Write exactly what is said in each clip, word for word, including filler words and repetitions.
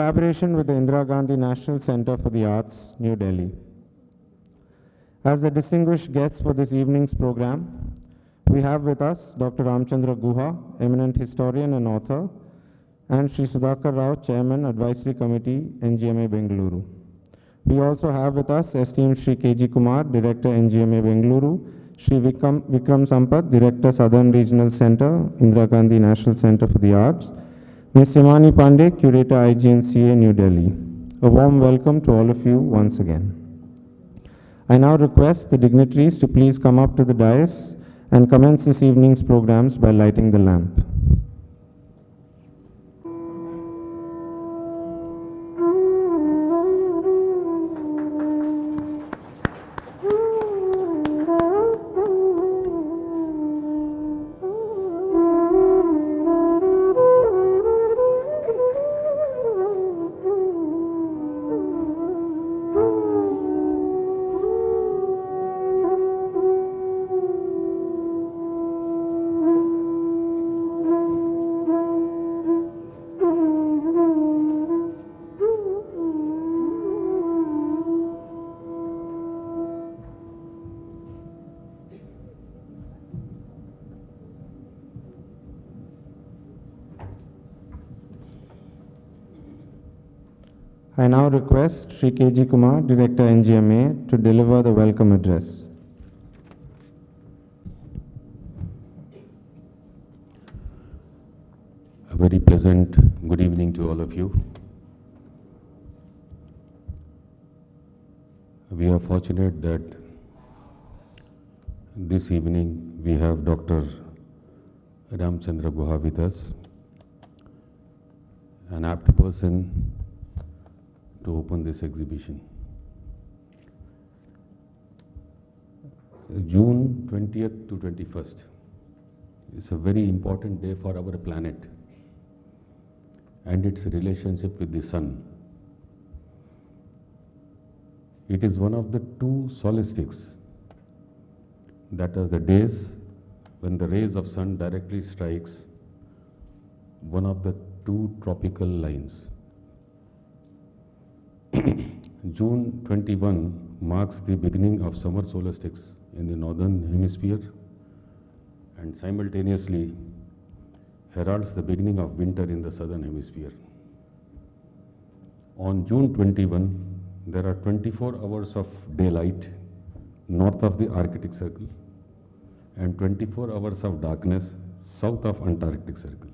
collaboration with the Indira Gandhi National Center for the Arts, New Delhi. As the distinguished guests for this evening's program, we have with us Doctor Ramchandra Guha, eminent historian and author, and Shri Sudhakar Rao, Chairman, Advisory Committee, N G M A Bengaluru. We also have with us esteemed Shri K G Kumar, Director, N G M A Bengaluru, Shri Vikram, Vikram Sampath, Director, Southern Regional Center, Indira Gandhi National Center for the Arts, Miz Himani Pandey, Curator, I G N C A, New Delhi. A warm welcome to all of you once again. I now request the dignitaries to please come up to the dais and commence this evening's programs by lighting the lamp. I now request Shri K G Kumar, Director, N G M A, to deliver the welcome address. A very pleasant good evening to all of you. We are fortunate that this evening we have Doctor Ramchandra Guha with us, an apt person to open this exhibition. June twentieth to twenty-first is a very important day for our planet and its relationship with the sun. It is one of the two solstices, that are the days when the rays of sun directly strikes one of the two tropical lines. June twenty-first marks the beginning of summer solstice in the northern hemisphere and simultaneously heralds the beginning of winter in the southern hemisphere. On June twenty-first, there are twenty-four hours of daylight north of the Arctic Circle and twenty-four hours of darkness south of Antarctic Circle.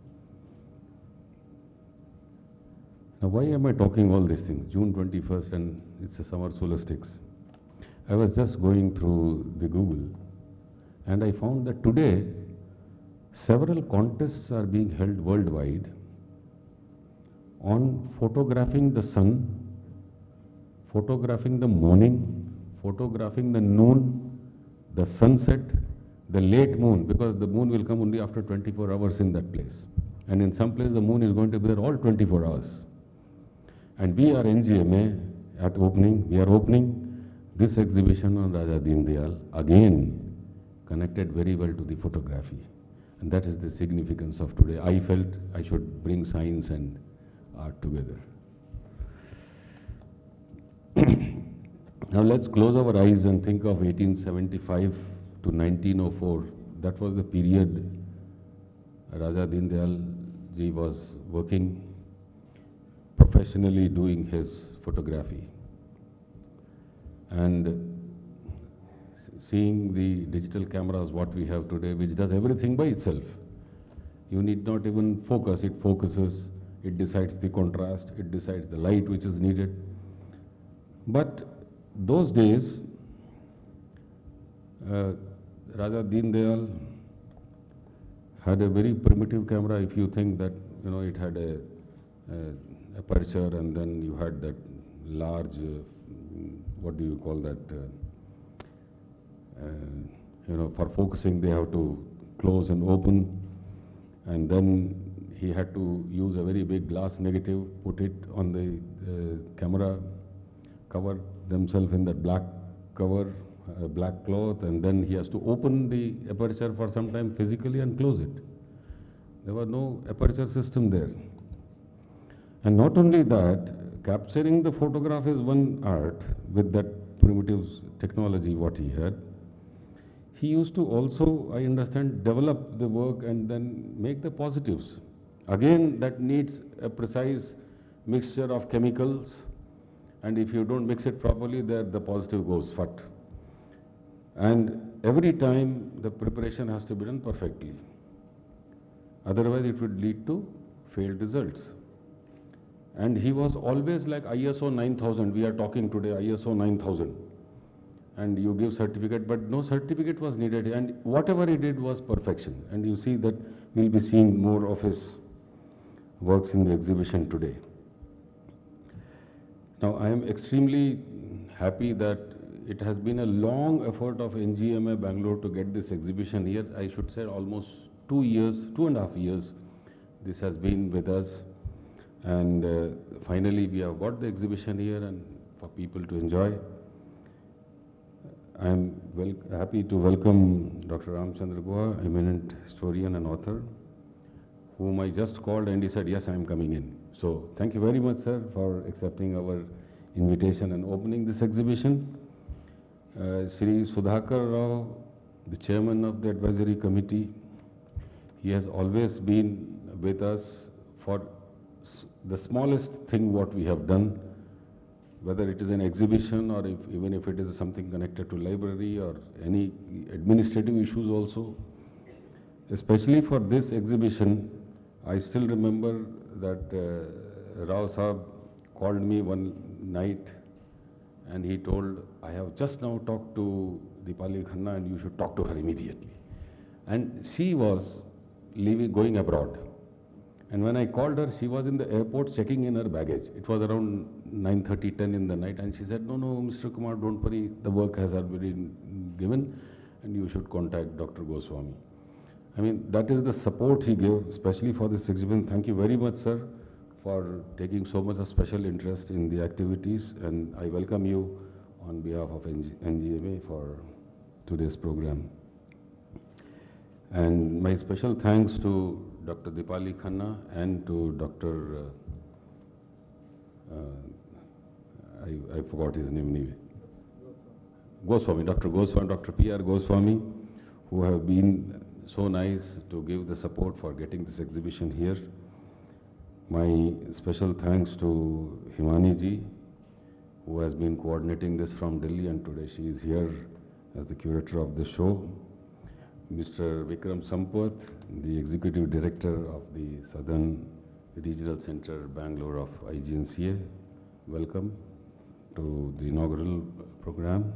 Now, why am I talking all these things? June twenty-first and it's a summer solstice. I was just going through the Google and I found that today several contests are being held worldwide on photographing the sun, photographing the morning, photographing the noon, the sunset, the late moon, because the moon will come only after twenty-four hours in that place. And in some place the moon is going to be there all twenty-four hours. And we are N G M A at opening, we are opening this exhibition on Raja Deen Dayal, again connected very well to the photography. And that is the significance of today. I felt I should bring science and art together. Now let's close our eyes and think of eighteen seventy-five to nineteen oh four. That was the period Raja Deen Dayal ji was working professionally doing his photography. And seeing the digital cameras what we have today, which does everything by itself. You need not even focus, it focuses, it decides the contrast, it decides the light which is needed. But those days, uh, Raja Deen Dayal had a very primitive camera. If you think that, you know, it had a, a aperture and then you had that large, uh, what do you call that, uh, uh, you know, for focusing they have to close and open, and then he had to use a very big glass negative, put it on the uh, camera, cover themselves in that black cover, uh, black cloth, and then he has to open the aperture for some time physically and close it. There was no aperture system there. And not only that, capturing the photograph is one art with that primitive technology what he had. He used to also, I understand, develop the work and then make the positives. Again, that needs a precise mixture of chemicals, and if you don't mix it properly, there the positive goes fat. And every time the preparation has to be done perfectly. Otherwise, it would lead to failed results. And he was always like I S O nine thousand. We are talking today I S O nine thousand. And you give certificate, but no certificate was needed. And whatever he did was perfection. And you see that we'll be seeing more of his works in the exhibition today. Now, I am extremely happy that it has been a long effort of N G M A Bangalore to get this exhibition here. I should say almost two years, two and a half years, this has been with us. And uh, finally, we have got the exhibition here and for people to enjoy. I am well, happy to welcome Doctor Ramchandra Guha, eminent historian and author, whom I just called and he said, yes, I am coming in. So thank you very much, sir, for accepting our invitation and opening this exhibition. Uh, Sri Sudhakar Rao, the chairman of the advisory committee, he has always been with us for the smallest thing what we have done, whether it is an exhibition or if, even if it is something connected to library or any administrative issues also. Especially for this exhibition, I still remember that uh, Rao Saab called me one night and he told, I have just now talked to Deepali Khanna and you should talk to her immediately. And she was leaving, going abroad. And when I called her, she was in the airport checking in her baggage. It was around nine thirty, ten in the night. And she said, no, no, Mister Kumar, don't worry. The work has already been given and you should contact Doctor Goswami. I mean, that is the support he gave, especially for this exhibition. Thank you very much, sir, for taking so much of special interest in the activities. And I welcome you on behalf of N G M A for today's program. And my special thanks to Doctor Deepali Khanna and to Doctor Uh, uh, I, I forgot his name anyway. Goswami, Doctor Goswami, Doctor P R Goswami, who have been so nice to give the support for getting this exhibition here. My special thanks to Himani ji, who has been coordinating this from Delhi, and today she is here as the curator of the show. Mister Vikram Sampath, the Executive Director of the Southern Regional Center, Bangalore of I G N C A. Welcome to the inaugural program.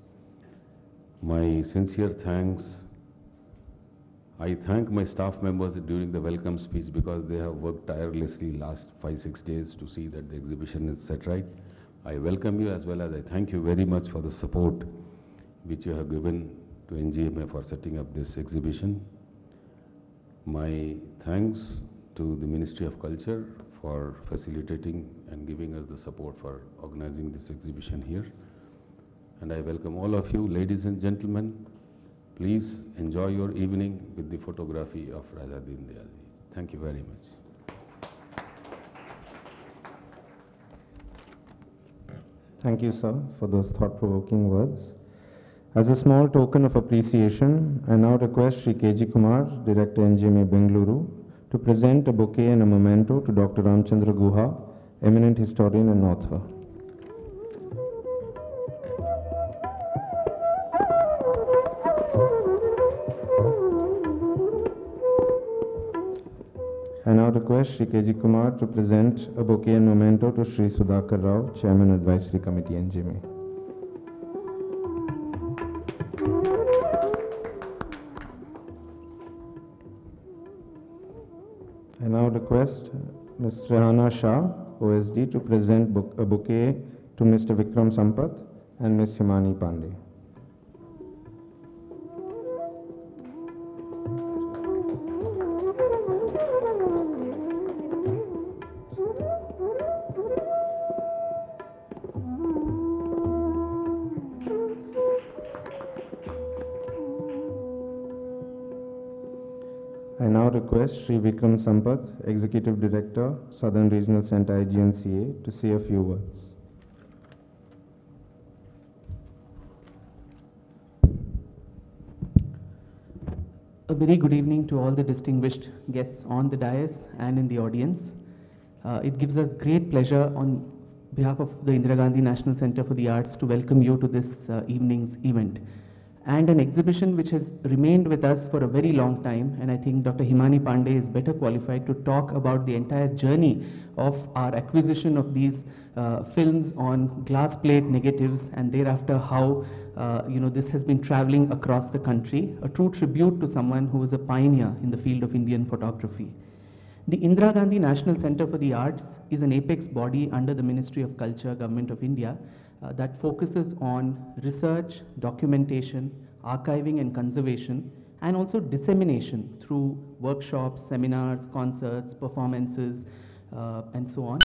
My sincere thanks. I thank my staff members during the welcome speech because they have worked tirelessly last five, six days to see that the exhibition is set right. I welcome you as well as I thank you very much for the support which you have given to N G M A for setting up this exhibition. My thanks to the Ministry of Culture for facilitating and giving us the support for organizing this exhibition here. And I welcome all of you, ladies and gentlemen. Please enjoy your evening with the photography of Raja Deen Dayal. Thank you very much. Thank you, sir, for those thought-provoking words. As a small token of appreciation, I now request Shri K G Kumar, Director N G M A Bengaluru, to present a bouquet and a memento to Doctor Ramchandra Guha, eminent historian and author. I now request Shri K G Kumar to present a bouquet and memento to Shri Sudhakar Rao, Chairman Advisory Committee N G M A. I now request Miz Rehana Shah, O S D, to present book, a bouquet to Mister Vikram Sampath and Miz Himani Pandey. I now request Sri Vikram Sampath, Executive Director, Southern Regional Center I G N C A, to say a few words. A very good evening to all the distinguished guests on the dais and in the audience. Uh, it gives us great pleasure on behalf of the Indira Gandhi National Center for the Arts to welcome you to this uh, evening's event. And an exhibition which has remained with us for a very long time, and I think Doctor Himani Pandey is better qualified to talk about the entire journey of our acquisition of these uh, films on glass plate negatives, and thereafter how uh, you know, this has been traveling across the country, a true tribute to someone who was a pioneer in the field of Indian photography. The Indira Gandhi National Center for the Arts is an apex body under the Ministry of Culture, Government of India, uh, that focuses on research, documentation, archiving and conservation, and also dissemination through workshops, seminars, concerts, performances, uh, and so on.